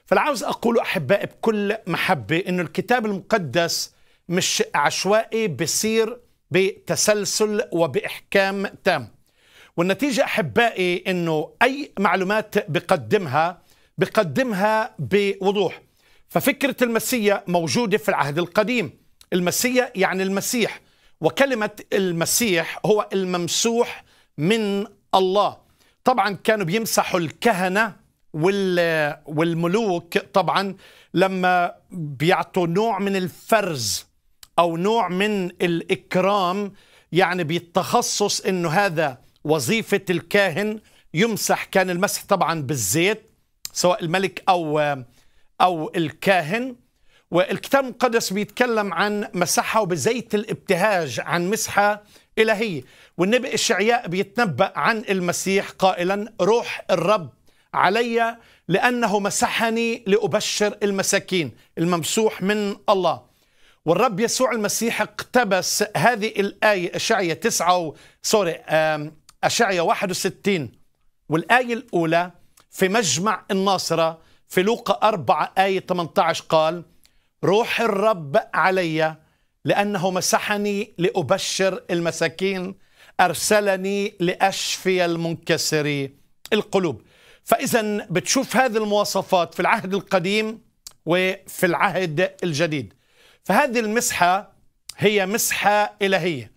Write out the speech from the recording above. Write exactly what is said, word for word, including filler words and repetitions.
فالعاوز أقول أحبائي بكل محبة إنه الكتاب المقدس مش عشوائي، بيصير بتسلسل وبإحكام تام. والنتيجة أحبائي إنه أي معلومات بقدمها بقدمها بوضوح. ففكرة المسيا موجودة في العهد القديم. المسيا يعني المسيح، وكلمة المسيح هو الممسوح من الله. طبعا كانوا بيمسحوا الكهنة والملوك طبعا لما بيعطوا نوع من الفرز أو نوع من الإكرام، يعني بالتخصص إنه هذا وظيفة الكاهن يمسح. كان المسح طبعا بالزيت سواء الملك أو أو الكاهن. والكتاب المقدس بيتكلم عن مسحه بزيت الابتهاج، عن مسحة إلهية. والنبي إشعياء بيتنبأ عن المسيح قائلا: روح الرب علي لأنه مسحني لأبشر المساكين، الممسوح من الله. والرب يسوع المسيح اقتبس هذه الآية إشعياء تسعة سوري إشعياء واحد وستين والآية الأولى في مجمع الناصرة في لوقا أربعة آية ثمانية عشر، قال: روح الرب علي لأنه مسحني لأبشر المساكين، أرسلني لأشفي المنكسري القلوب. فإذا بتشوف هذه المواصفات في العهد القديم وفي العهد الجديد. فهذه المسحة هي مسحة إلهية.